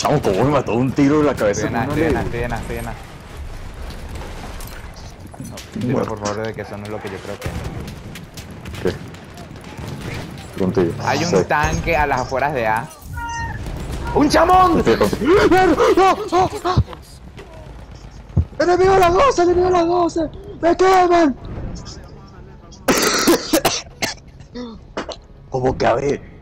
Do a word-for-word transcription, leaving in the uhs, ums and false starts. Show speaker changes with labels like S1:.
S1: Chamo, ¿cómo me mató un tiro en la cabeza?
S2: Estoy en A,
S1: con
S2: estoy
S1: una
S2: en A,
S1: ley?
S2: estoy en A, estoy en A. No, dime
S1: Bueno.
S2: por favor de que eso no es lo que yo creo que es.
S1: ¿Qué? Contigo.
S2: Hay un
S1: Sí.
S2: tanque a las afueras de A. ¡Un chamón!
S1: Estoy contigo. ¡No! ¡No! ¡No! ¡No! ¡Enemigo a las doce! ¡Enemigo a las doce! ¡Me queman! ¿Cómo que a ver?